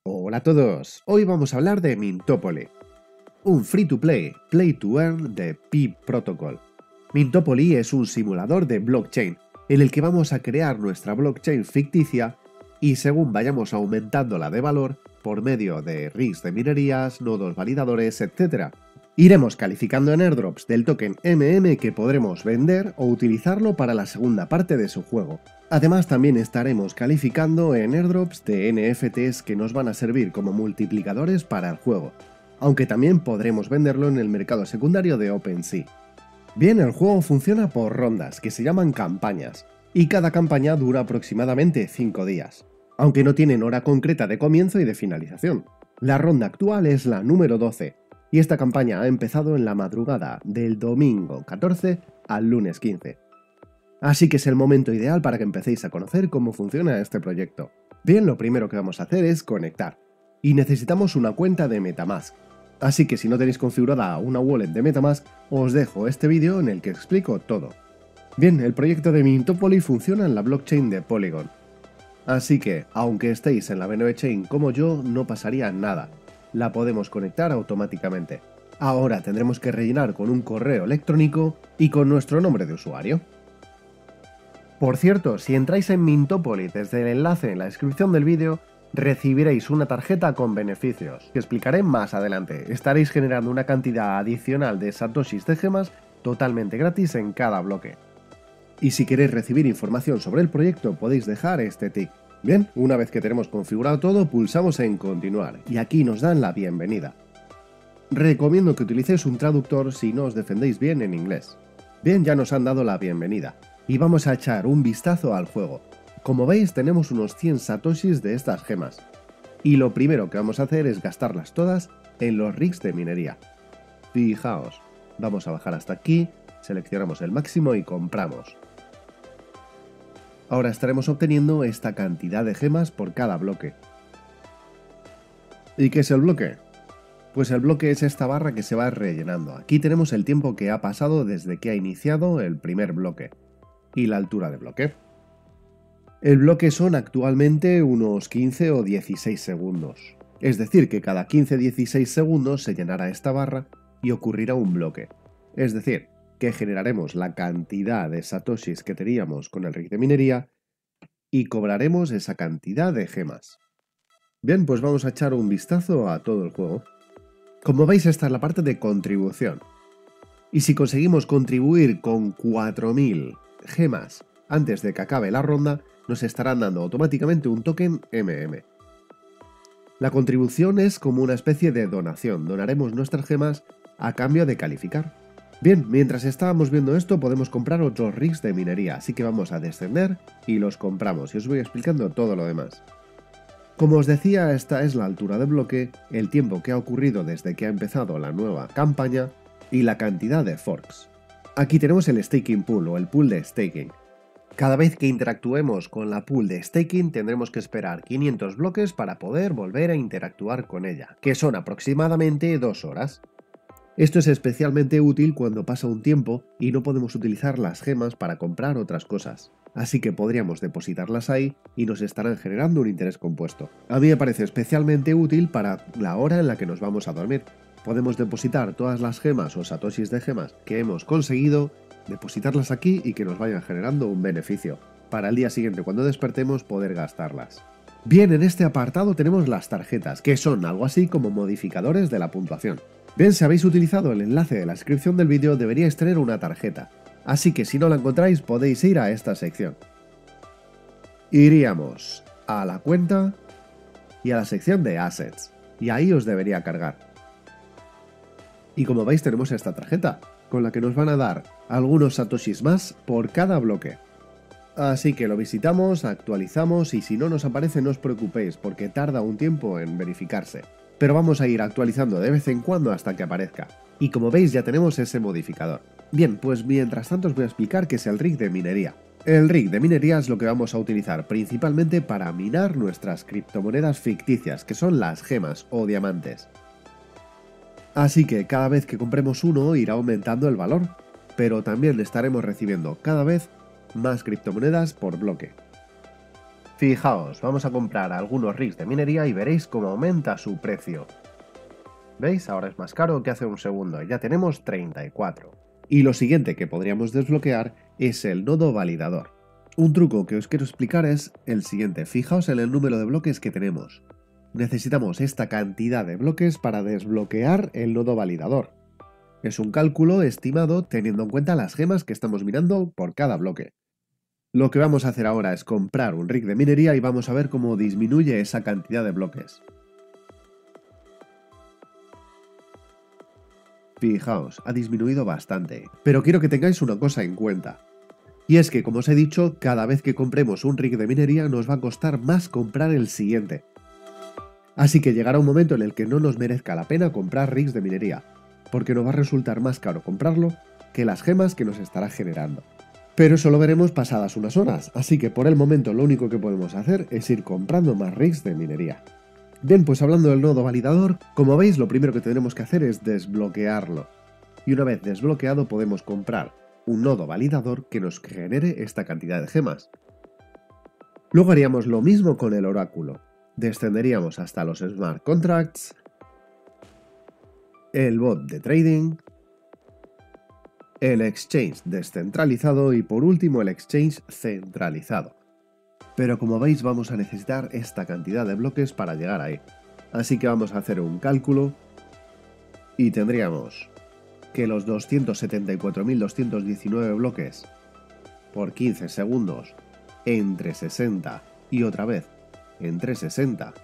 Hola a todos, hoy vamos a hablar de Mintopoly, un free-to-play, play-to-earn de Pi Protocol. Mintopoly es un simulador de blockchain, en el que vamos a crear nuestra blockchain ficticia y según vayamos aumentándola de valor por medio de rigs de minerías, nodos validadores, etc. Iremos calificando en airdrops del token que podremos vender o utilizarlo para la segunda parte de su juego. Además también estaremos calificando en airdrops de NFTs que nos van a servir como multiplicadores para el juego, aunque también podremos venderlo en el mercado secundario de OpenSea. Bien, el juego funciona por rondas, que se llaman campañas, y cada campaña dura aproximadamente 5 días, aunque no tienen hora concreta de comienzo y de finalización. La ronda actual es la número 12, y esta campaña ha empezado en la madrugada del domingo 14 al lunes 15. Así que es el momento ideal para que empecéis a conocer cómo funciona este proyecto. Bien, lo primero que vamos a hacer es conectar, y necesitamos una cuenta de MetaMask. Así que si no tenéis configurada una wallet de MetaMask, os dejo este vídeo en el que explico todo. Bien, el proyecto de Mintopoly funciona en la blockchain de Polygon. Así que, aunque estéis en la BNB Chain como yo, no pasaría nada. La podemos conectar automáticamente. Ahora tendremos que rellenar con un correo electrónico y con nuestro nombre de usuario. Por cierto, si entráis en Mintopoly desde el enlace en la descripción del vídeo, recibiréis una tarjeta con beneficios, que explicaré más adelante. Estaréis generando una cantidad adicional de satoshis de gemas totalmente gratis en cada bloque. Y si queréis recibir información sobre el proyecto podéis dejar este tick. Bien, una vez que tenemos configurado todo, pulsamos en continuar y aquí nos dan la bienvenida. Recomiendo que utilicéis un traductor si no os defendéis bien en inglés. Bien, ya nos han dado la bienvenida y vamos a echar un vistazo al juego. Como veis tenemos unos 100 satoshis de estas gemas y lo primero que vamos a hacer es gastarlas todas en los rigs de minería. Fijaos, vamos a bajar hasta aquí, seleccionamos el máximo y compramos. Ahora estaremos obteniendo esta cantidad de gemas por cada bloque. ¿Y qué es el bloque? Pues el bloque es esta barra que se va rellenando. Aquí tenemos el tiempo que ha pasado desde que ha iniciado el primer bloque y la altura de bloque. El bloque son actualmente unos 15 o 16 segundos. Es decir, que cada 15-16 segundos se llenará esta barra y ocurrirá un bloque. Es decir, que generaremos la cantidad de satoshis que teníamos con el rig de minería y cobraremos esa cantidad de gemas. Bien, pues vamos a echar un vistazo a todo el juego. Como veis, esta es la parte de contribución. Y si conseguimos contribuir con 4000 gemas antes de que acabe la ronda, nos estarán dando automáticamente un token La contribución es como una especie de donación, donaremos nuestras gemas a cambio de calificar. Bien, mientras estábamos viendo esto podemos comprar otros rigs de minería, así que vamos a descender y los compramos y os voy explicando todo lo demás. Como os decía, esta es la altura de bloque, el tiempo que ha ocurrido desde que ha empezado la nueva campaña y la cantidad de forks. Aquí tenemos el staking pool o el pool de staking. Cada vez que interactuemos con la pool de staking tendremos que esperar 500 bloques para poder volver a interactuar con ella, que son aproximadamente 2 horas. Esto es especialmente útil cuando pasa un tiempo y no podemos utilizar las gemas para comprar otras cosas, así que podríamos depositarlas ahí y nos estarán generando un interés compuesto. A mí me parece especialmente útil para la hora en la que nos vamos a dormir. Podemos depositar todas las gemas o satoshis de gemas que hemos conseguido, depositarlas aquí y que nos vayan generando un beneficio, para el día siguiente cuando despertemos poder gastarlas. Bien, en este apartado tenemos las tarjetas, que son algo así como modificadores de la puntuación. Bien, si habéis utilizado el enlace de la descripción del vídeo deberíais tener una tarjeta, así que si no la encontráis podéis ir a esta sección. Iríamos a la cuenta y a la sección de Assets, y ahí os debería cargar. Y como veis tenemos esta tarjeta, con la que nos van a dar algunos satoshis más por cada bloque. Así que lo visitamos, actualizamos y si no nos aparece no os preocupéis porque tarda un tiempo en verificarse. Pero vamos a ir actualizando de vez en cuando hasta que aparezca. Y como veis ya tenemos ese modificador. Bien, pues mientras tanto os voy a explicar qué es el rig de minería. El rig de minería es lo que vamos a utilizar principalmente para minar nuestras criptomonedas ficticias, que son las gemas o diamantes. Así que cada vez que compremos uno irá aumentando el valor, pero también estaremos recibiendo cada vez más criptomonedas por bloque. Fijaos, vamos a comprar algunos rigs de minería y veréis cómo aumenta su precio. ¿Veis? Ahora es más caro que hace un segundo, ya tenemos 34. Y lo siguiente que podríamos desbloquear es el nodo validador. Un truco que os quiero explicar es el siguiente, fijaos en el número de bloques que tenemos. Necesitamos esta cantidad de bloques para desbloquear el nodo validador. Es un cálculo estimado teniendo en cuenta las gemas que estamos minando por cada bloque. Lo que vamos a hacer ahora es comprar un rig de minería y vamos a ver cómo disminuye esa cantidad de bloques. Fijaos, ha disminuido bastante, pero quiero que tengáis una cosa en cuenta. Y es que, como os he dicho, cada vez que compremos un rig de minería nos va a costar más comprar el siguiente. Así que llegará un momento en el que no nos merezca la pena comprar rigs de minería, porque nos va a resultar más caro comprarlo que las gemas que nos estará generando. Pero eso lo veremos pasadas unas horas, así que por el momento lo único que podemos hacer es ir comprando más rigs de minería. Bien, pues hablando del nodo validador, como veis lo primero que tendremos que hacer es desbloquearlo. Y una vez desbloqueado podemos comprar un nodo validador que nos genere esta cantidad de gemas. Luego haríamos lo mismo con el oráculo. Descenderíamos hasta los smart contracts, el bot de trading, el exchange descentralizado y por último el exchange centralizado. Pero como veis vamos a necesitar esta cantidad de bloques para llegar ahí. Así que vamos a hacer un cálculo y tendríamos que los 274.219 bloques por 15 segundos entre 60 y otra vez entre 60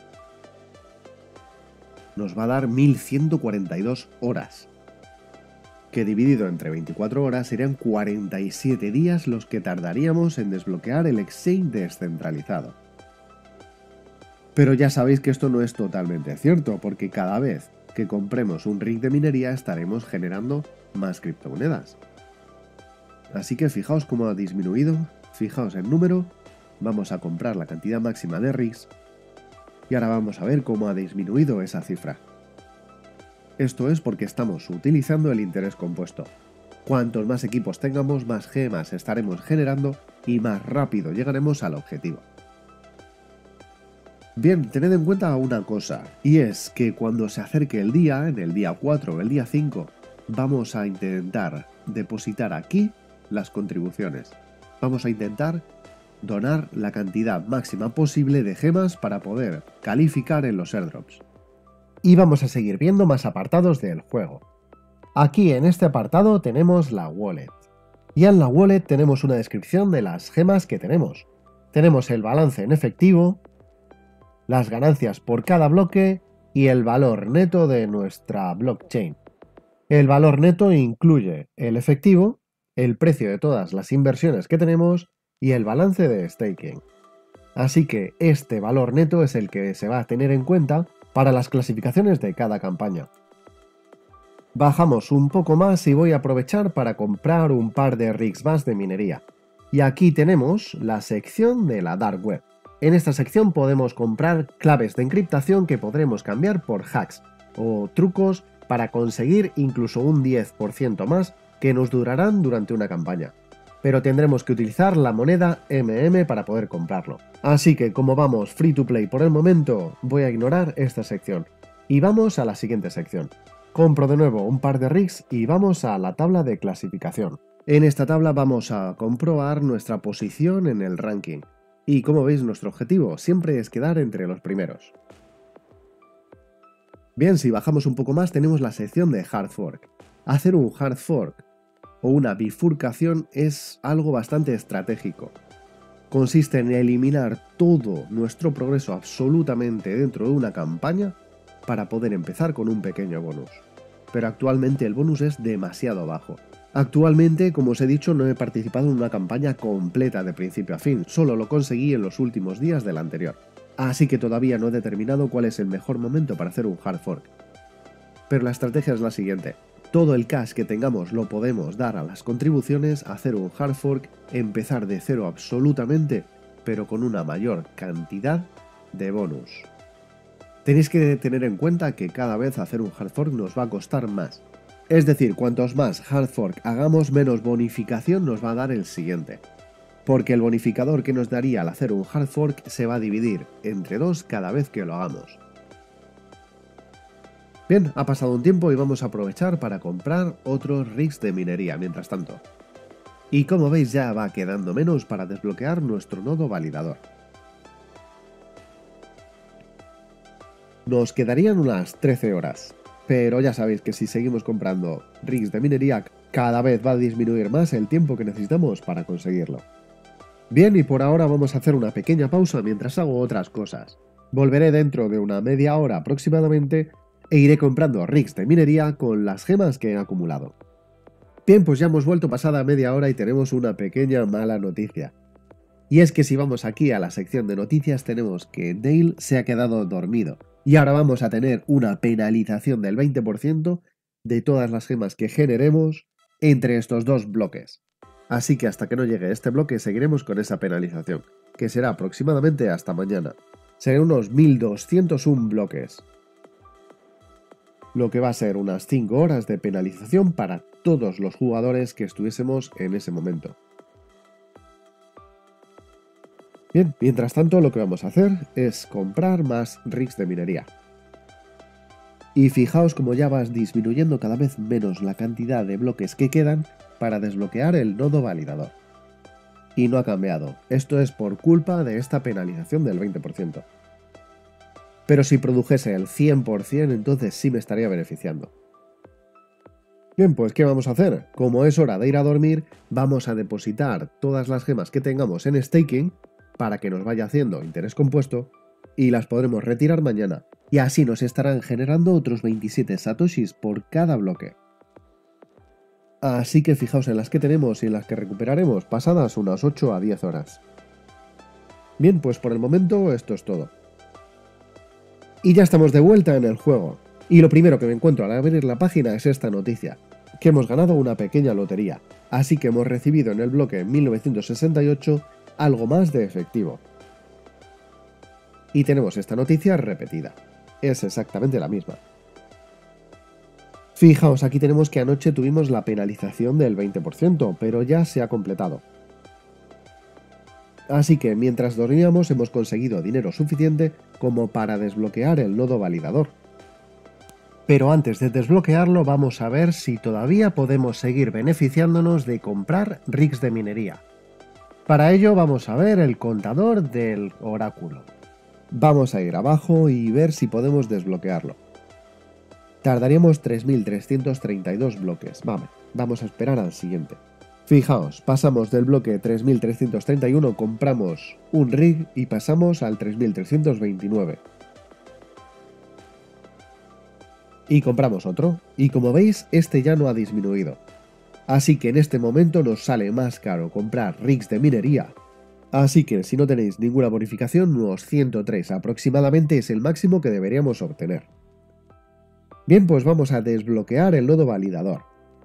nos va a dar 1142 horas, que dividido entre 24 horas serían 47 días los que tardaríamos en desbloquear el exchange descentralizado. Pero ya sabéis que esto no es totalmente cierto, porque cada vez que compremos un rig de minería estaremos generando más criptomonedas. Así que fijaos cómo ha disminuido, fijaos el número, vamos a comprar la cantidad máxima de rigs y ahora vamos a ver cómo ha disminuido esa cifra. Esto es porque estamos utilizando el interés compuesto. Cuantos más equipos tengamos, más gemas estaremos generando y más rápido llegaremos al objetivo. Bien, tened en cuenta una cosa, y es que cuando se acerque el día, en el día 4 o el día 5, vamos a intentar depositar aquí las contribuciones. Vamos a intentar donar la cantidad máxima posible de gemas para poder calificar en los airdrops. Y vamos a seguir viendo más apartados del juego. Aquí en este apartado tenemos la wallet. Y en la wallet tenemos una descripción de las gemas que tenemos. Tenemos el balance en efectivo, las ganancias por cada bloque y el valor neto de nuestra blockchain. El valor neto incluye el efectivo, el precio de todas las inversiones que tenemos y el balance de staking. Así que este valor neto es el que se va a tener en cuenta para las clasificaciones de cada campaña. Bajamos un poco más y voy a aprovechar para comprar un par de rigs más de minería. Y aquí tenemos la sección de la Dark Web. En esta sección podemos comprar claves de encriptación que podremos cambiar por hacks o trucos para conseguir incluso un 10% más que nos durarán durante una campaña. Pero tendremos que utilizar la moneda MM para poder comprarlo. Así que como vamos free to play por el momento, voy a ignorar esta sección. Y vamos a la siguiente sección. Compro de nuevo un par de rigs y vamos a la tabla de clasificación. En esta tabla vamos a comprobar nuestra posición en el ranking. Y como veis nuestro objetivo siempre es quedar entre los primeros. Bien, si bajamos un poco más tenemos la sección de Hard Fork. Hacer un Hard Fork o una bifurcación es algo bastante estratégico. Consiste en eliminar todo nuestro progreso absolutamente dentro de una campaña para poder empezar con un pequeño bonus. Pero actualmente el bonus es demasiado bajo. Actualmente, como os he dicho, no he participado en una campaña completa de principio a fin, solo lo conseguí en los últimos días del anterior. Así que todavía no he determinado cuál es el mejor momento para hacer un hard fork. Pero la estrategia es la siguiente. Todo el cash que tengamos lo podemos dar a las contribuciones, hacer un hard fork, empezar de cero absolutamente, pero con una mayor cantidad de bonus. Tenéis que tener en cuenta que cada vez hacer un hard fork nos va a costar más. Es decir, cuantos más hard fork hagamos, menos bonificación nos va a dar el siguiente. porque el bonificador que nos daría al hacer un hard fork se va a dividir entre 2 cada vez que lo hagamos. Bien, ha pasado un tiempo y vamos a aprovechar para comprar otros rigs de minería mientras tanto. Y como veis ya va quedando menos para desbloquear nuestro nodo validador. Nos quedarían unas 13 horas, pero ya sabéis que si seguimos comprando rigs de minería, cada vez va a disminuir más el tiempo que necesitamos para conseguirlo. Bien, y por ahora vamos a hacer una pequeña pausa mientras hago otras cosas. Volveré dentro de una media hora aproximadamente e iré comprando rigs de minería con las gemas que he acumulado. Bien, pues ya hemos vuelto pasada media hora y tenemos una pequeña mala noticia. Y es que si vamos aquí a la sección de noticias tenemos que Dale se ha quedado dormido y ahora vamos a tener una penalización del 20% de todas las gemas que generemos entre estos dos bloques. Así que hasta que no llegue este bloque seguiremos con esa penalización, que será aproximadamente hasta mañana. Serán unos 1201 bloques, lo que va a ser unas 5 horas de penalización para todos los jugadores que estuviésemos en ese momento. Bien, mientras tanto lo que vamos a hacer es comprar más rigs de minería. Y fijaos como ya vas disminuyendo cada vez menos la cantidad de bloques que quedan para desbloquear el nodo validador. Y no ha cambiado, esto es por culpa de esta penalización del 20%. Pero si produjese el 100% entonces sí me estaría beneficiando. Bien, pues ¿qué vamos a hacer? Como es hora de ir a dormir, vamos a depositar todas las gemas que tengamos en staking para que nos vaya haciendo interés compuesto y las podremos retirar mañana. Y así nos estarán generando otros 27 satoshis por cada bloque. Así que fijaos en las que tenemos y en las que recuperaremos pasadas unas 8 a 10 horas. Bien, pues por el momento esto es todo. Y ya estamos de vuelta en el juego. Y lo primero que me encuentro al abrir la página es esta noticia, que hemos ganado una pequeña lotería. Así que hemos recibido en el bloque 1968 algo más de efectivo. Y tenemos esta noticia repetida. Es exactamente la misma. Fijaos, aquí tenemos que anoche tuvimos la penalización del 20%, pero ya se ha completado. Así que mientras dormíamos hemos conseguido dinero suficiente como para desbloquear el nodo validador. Pero antes de desbloquearlo vamos a ver si todavía podemos seguir beneficiándonos de comprar rigs de minería. Para ello vamos a ver el contador del oráculo. Vamos a ir abajo y ver si podemos desbloquearlo. Tardaríamos 3332 bloques. Vamos a esperar al siguiente. Fijaos, pasamos del bloque 3331, compramos un rig y pasamos al 3329. Y compramos otro, y como veis, este ya no ha disminuido. Así que en este momento nos sale más caro comprar rigs de minería. Así que si no tenéis ninguna bonificación, unos 103 aproximadamente es el máximo que deberíamos obtener. Bien, pues vamos a desbloquear el nodo validador.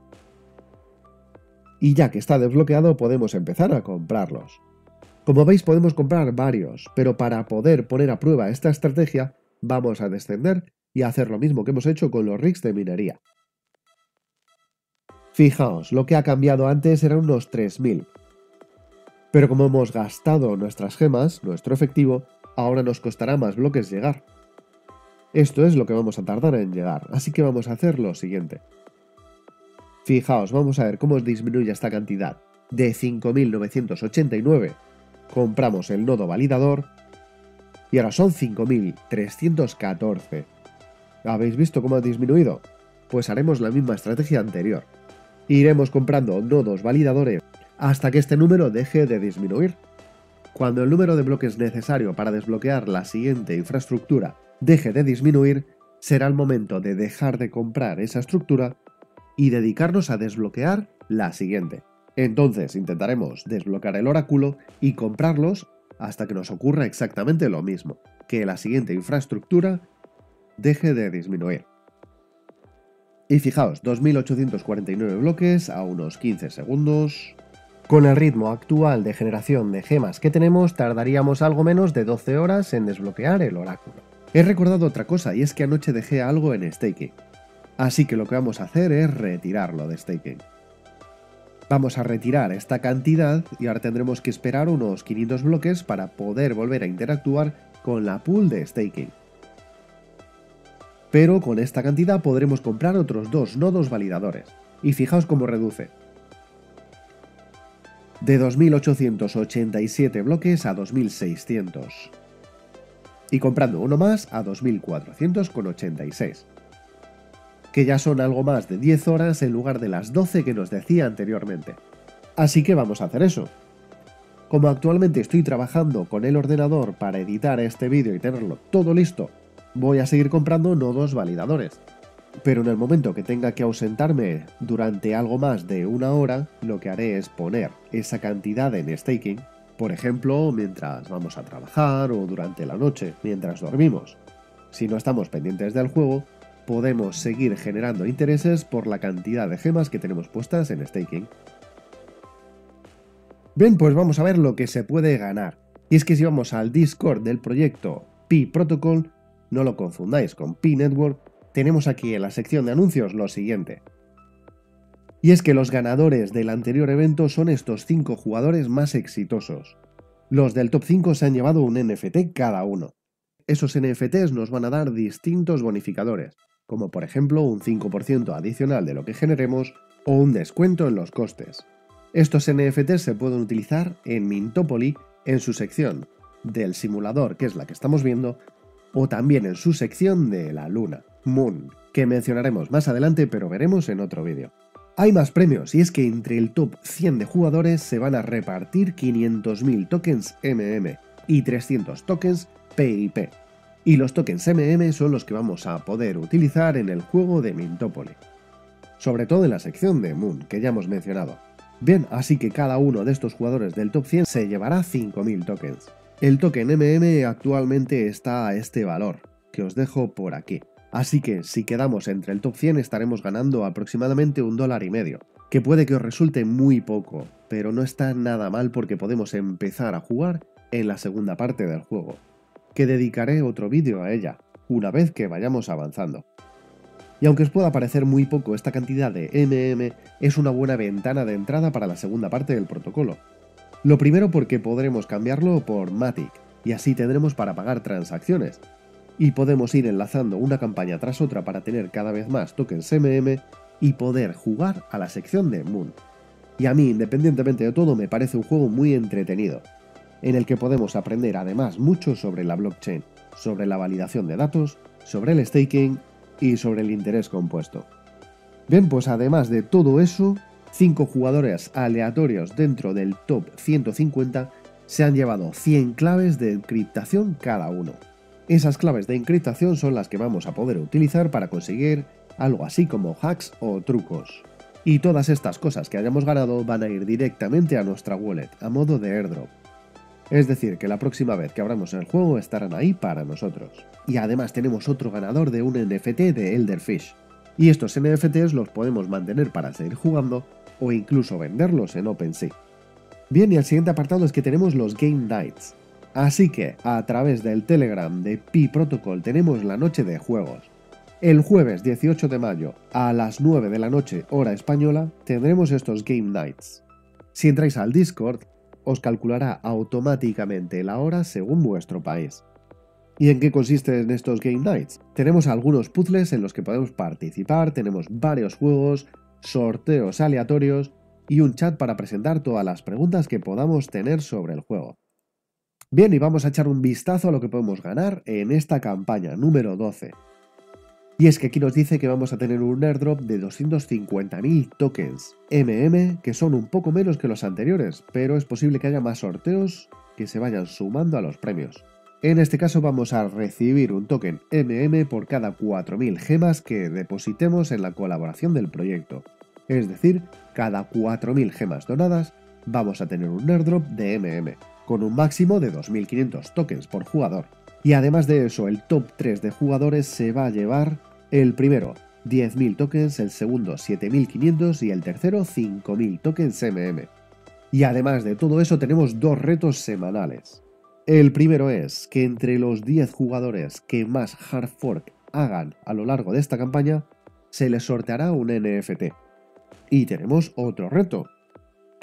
Y ya que está desbloqueado podemos empezar a comprarlos. Como veis podemos comprar varios, pero para poder poner a prueba esta estrategia vamos a descender y hacer lo mismo que hemos hecho con los rigs de minería. Fijaos, lo que ha cambiado antes eran unos 3000. Pero como hemos gastado nuestras gemas, nuestro efectivo, ahora nos costará más bloques llegar. Esto es lo que vamos a tardar en llegar, así que vamos a hacer lo siguiente. Fijaos, vamos a ver cómo disminuye esta cantidad. De 5.989 compramos el nodo validador y ahora son 5.314. ¿Habéis visto cómo ha disminuido? Pues haremos la misma estrategia anterior. Iremos comprando nodos validadores hasta que este número deje de disminuir. Cuando el número de bloques necesario para desbloquear la siguiente infraestructura deje de disminuir, será el momento de dejar de comprar esa estructura y dedicarnos a desbloquear la siguiente. Entonces intentaremos desbloquear el oráculo y comprarlos hasta que nos ocurra exactamente lo mismo, que la siguiente infraestructura deje de disminuir. Y fijaos, 2849 bloques a unos 15 segundos. Con el ritmo actual de generación de gemas que tenemos, tardaríamos algo menos de 12 horas en desbloquear el oráculo. He recordado otra cosa y es que anoche dejé algo en staking. Así que lo que vamos a hacer es retirarlo de staking. Vamos a retirar esta cantidad y ahora tendremos que esperar unos 500 bloques para poder volver a interactuar con la pool de staking. Pero con esta cantidad podremos comprar otros 2 nodos validadores. Y fijaos cómo reduce. De 2.887 bloques a 2.600. Y comprando uno más a 2.486. Que ya son algo más de 10 horas en lugar de las 12 que nos decía anteriormente. Así que vamos a hacer eso. Como actualmente estoy trabajando con el ordenador para editar este vídeo y tenerlo todo listo, voy a seguir comprando nodos validadores. Pero en el momento que tenga que ausentarme durante algo más de una hora, lo que haré es poner esa cantidad en staking, por ejemplo, mientras vamos a trabajar o durante la noche, mientras dormimos. Si no estamos pendientes del juego, podemos seguir generando intereses por la cantidad de gemas que tenemos puestas en staking. Bien, pues vamos a ver lo que se puede ganar. Y es que si vamos al Discord del proyecto Pi Protocol, no lo confundáis con Pi Network, tenemos aquí en la sección de anuncios lo siguiente. Y es que los ganadores del anterior evento son estos 5 jugadores más exitosos. Los del top 5 se han llevado un NFT cada uno. Esos NFTs nos van a dar distintos bonificadores, como por ejemplo un 5% adicional de lo que generemos o un descuento en los costes. Estos NFTs se pueden utilizar en Mintopoly en su sección del simulador, que es la que estamos viendo, o también en su sección de la luna, Moon, que mencionaremos más adelante pero veremos en otro vídeo. Hay más premios y es que entre el top 100 de jugadores se van a repartir 500.000 tokens MM y 300 tokens PIP. Y los tokens MM son los que vamos a poder utilizar en el juego de Mintopoly. Sobre todo en la sección de Moon, que ya hemos mencionado. Bien, así que cada uno de estos jugadores del top 100 se llevará 5.000 tokens. El token MM actualmente está a este valor, que os dejo por aquí. Así que si quedamos entre el top 100 estaremos ganando aproximadamente $1,50, que puede que os resulte muy poco, pero no está nada mal porque podemos empezar a jugar en la segunda parte del juego, que dedicaré otro vídeo a ella, una vez que vayamos avanzando. Y aunque os pueda parecer muy poco esta cantidad de MM, es una buena ventana de entrada para la segunda parte del protocolo. Lo primero porque podremos cambiarlo por Matic, y así tendremos para pagar transacciones. Y podemos ir enlazando una campaña tras otra para tener cada vez más tokens MM y poder jugar a la sección de Moon. Y a mí, independientemente de todo, me parece un juego muy entretenido, en el que podemos aprender además mucho sobre la blockchain, sobre la validación de datos, sobre el staking y sobre el interés compuesto. Bien, pues además de todo eso, 5 jugadores aleatorios dentro del top 150 se han llevado 100 claves de encriptación cada uno. Esas claves de encriptación son las que vamos a poder utilizar para conseguir algo así como hacks o trucos. Y todas estas cosas que hayamos ganado van a ir directamente a nuestra wallet, a modo de airdrop. Es decir, que la próxima vez que abramos el juego estarán ahí para nosotros. Y además tenemos otro ganador de un NFT de Elderfish. Y estos NFTs los podemos mantener para seguir jugando o incluso venderlos en OpenSea. Bien, y el siguiente apartado es que tenemos los Game Nights. Así que, a través del Telegram de Pi Protocol tenemos la noche de juegos. El jueves 18 de mayo, a las 9 de la noche hora española, tendremos estos Game Nights. Si entráis al Discord, os calculará automáticamente la hora según vuestro país. ¿Y en qué consisten estos Game Nights? Tenemos algunos puzzles en los que podemos participar, tenemos varios juegos, sorteos aleatorios y un chat para presentar todas las preguntas que podamos tener sobre el juego. Bien, y vamos a echar un vistazo a lo que podemos ganar en esta campaña número 12. Y es que aquí nos dice que vamos a tener un airdrop de 250.000 tokens MM, que son un poco menos que los anteriores, pero es posible que haya más sorteos que se vayan sumando a los premios. En este caso vamos a recibir un token MM por cada 4.000 gemas que depositemos en la colaboración del proyecto. Es decir, cada 4.000 gemas donadas vamos a tener un airdrop de MM, con un máximo de 2.500 tokens por jugador. Y además de eso, el top 3 de jugadores se va a llevar el primero 10.000 tokens, el segundo 7.500 y el tercero 5.000 tokens MM. Y además de todo eso tenemos 2 retos semanales. El primero es que entre los 10 jugadores que más hard fork hagan a lo largo de esta campaña, se les sorteará un NFT. Y tenemos otro reto,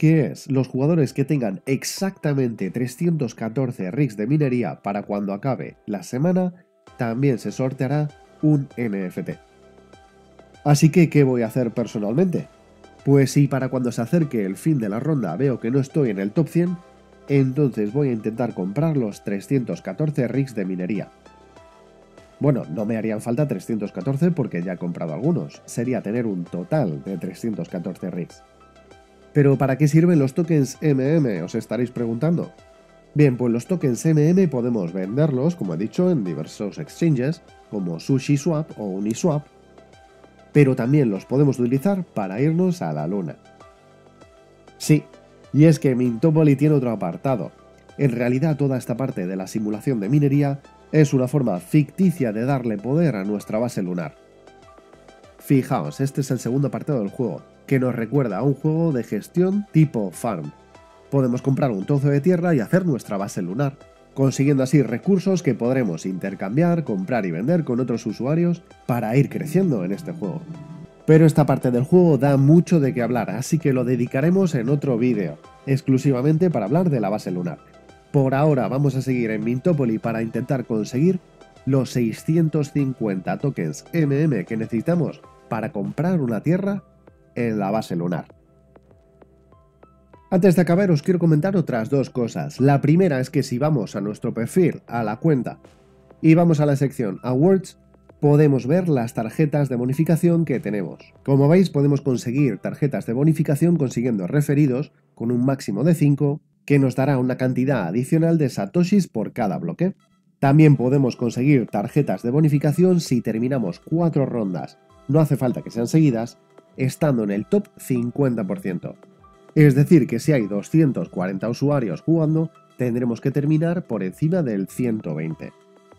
que es los jugadores que tengan exactamente 314 rigs de minería para cuando acabe la semana, también se sorteará un NFT. Así que, ¿qué voy a hacer personalmente? Pues si para cuando se acerque el fin de la ronda veo que no estoy en el top 100, entonces voy a intentar comprar los 314 rigs de minería. Bueno, no me harían falta 314 porque ya he comprado algunos, sería tener un total de 314 rigs. ¿Pero para qué sirven los tokens MM? Os estaréis preguntando. Bien, pues los tokens MM podemos venderlos, como he dicho, en diversos exchanges, como SushiSwap o Uniswap, pero también los podemos utilizar para irnos a la luna. Sí, y es que Mintopoly tiene otro apartado. En realidad toda esta parte de la simulación de minería es una forma ficticia de darle poder a nuestra base lunar. Fijaos, este es el segundo apartado del juego, que nos recuerda a un juego de gestión tipo farm. Podemos comprar un trozo de tierra y hacer nuestra base lunar, consiguiendo así recursos que podremos intercambiar, comprar y vender con otros usuarios para ir creciendo en este juego. Pero esta parte del juego da mucho de qué hablar, así que lo dedicaremos en otro vídeo, exclusivamente para hablar de la base lunar. Por ahora vamos a seguir en Mintopoly para intentar conseguir los 650 tokens MM que necesitamos para comprar una tierra en la base lunar. Antes de acabar os quiero comentar otras dos cosas. La primera es que si vamos a nuestro perfil, a la cuenta, y vamos a la sección Awards, podemos ver las tarjetas de bonificación que tenemos. Como veis, podemos conseguir tarjetas de bonificación consiguiendo referidos con un máximo de 5, que nos dará una cantidad adicional de satoshis por cada bloque. También podemos conseguir tarjetas de bonificación si terminamos 4 rondas, no hace falta que sean seguidas, estando en el top 50%. Es decir, que si hay 240 usuarios jugando, tendremos que terminar por encima del 120.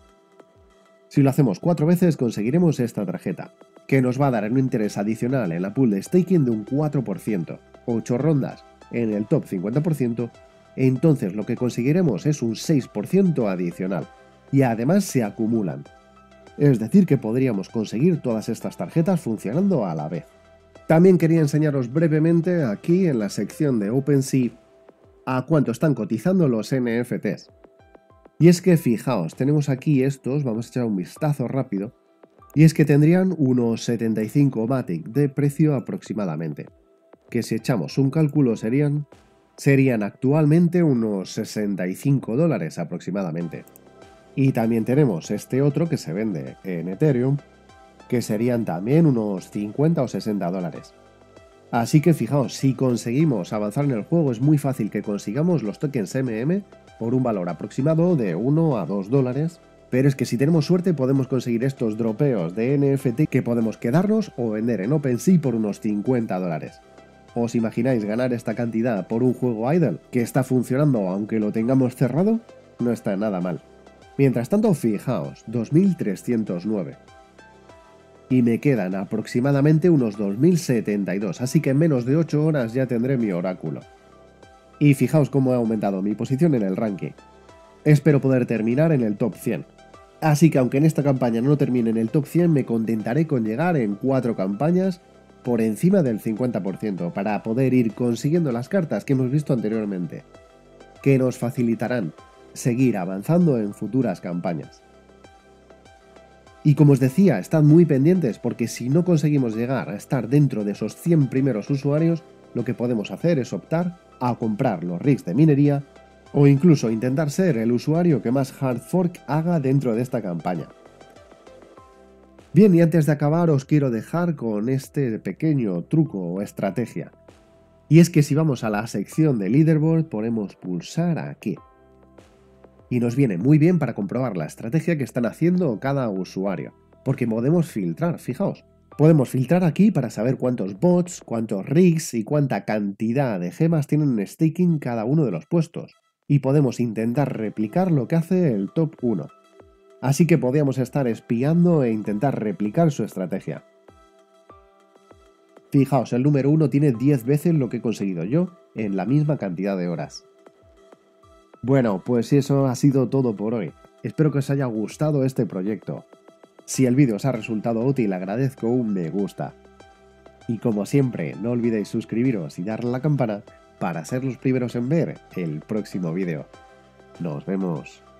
Si lo hacemos 4 veces conseguiremos esta tarjeta, que nos va a dar un interés adicional en la pool de staking de un 4%, 8 rondas en el top 50%, entonces lo que conseguiremos es un 6% adicional, y además se acumulan. Es decir, que podríamos conseguir todas estas tarjetas funcionando a la vez. También quería enseñaros brevemente aquí en la sección de OpenSea a cuánto están cotizando los NFTs. Y es que fijaos, tenemos aquí estos, vamos a echar un vistazo rápido, y es que tendrían unos 75 Matic de precio aproximadamente, que si echamos un cálculo serían actualmente unos 65 dólares aproximadamente. Y también tenemos este otro que se vende en Ethereum, que serían también unos 50 o 60 dólares. Así que fijaos, si conseguimos avanzar en el juego es muy fácil que consigamos los tokens MM por un valor aproximado de 1 a 2 dólares, pero es que si tenemos suerte podemos conseguir estos dropeos de NFT que podemos quedarnos o vender en OpenSea por unos 50 dólares. ¿Os imagináis ganar esta cantidad por un juego idle que está funcionando aunque lo tengamos cerrado? No está nada mal. Mientras tanto, fijaos, 2309. Y me quedan aproximadamente unos 2072, así que en menos de 8 horas ya tendré mi oráculo. Y fijaos cómo he aumentado mi posición en el ranking. Espero poder terminar en el top 100. Así que aunque en esta campaña no termine en el top 100, me contentaré con llegar en 4 campañas por encima del 50% para poder ir consiguiendo las cartas que hemos visto anteriormente, que nos facilitarán seguir avanzando en futuras campañas. Y como os decía, estad muy pendientes porque si no conseguimos llegar a estar dentro de esos 100 primeros usuarios, lo que podemos hacer es optar a comprar los rigs de minería o incluso intentar ser el usuario que más hard fork haga dentro de esta campaña. Bien, y antes de acabar os quiero dejar con este pequeño truco o estrategia. Y es que si vamos a la sección de leaderboard podemos pulsar aquí. Y nos viene muy bien para comprobar la estrategia que están haciendo cada usuario, porque podemos filtrar, fijaos. Podemos filtrar aquí para saber cuántos bots, cuántos rigs y cuánta cantidad de gemas tienen en staking cada uno de los puestos. Y podemos intentar replicar lo que hace el top 1. Así que podríamos estar espiando e intentar replicar su estrategia. Fijaos, el número 1 tiene 10 veces lo que he conseguido yo en la misma cantidad de horas. Bueno, pues eso ha sido todo por hoy. Espero que os haya gustado este proyecto. Si el vídeo os ha resultado útil, agradezco un me gusta. Y como siempre, no olvidéis suscribiros y darle a la campana para ser los primeros en ver el próximo vídeo. Nos vemos.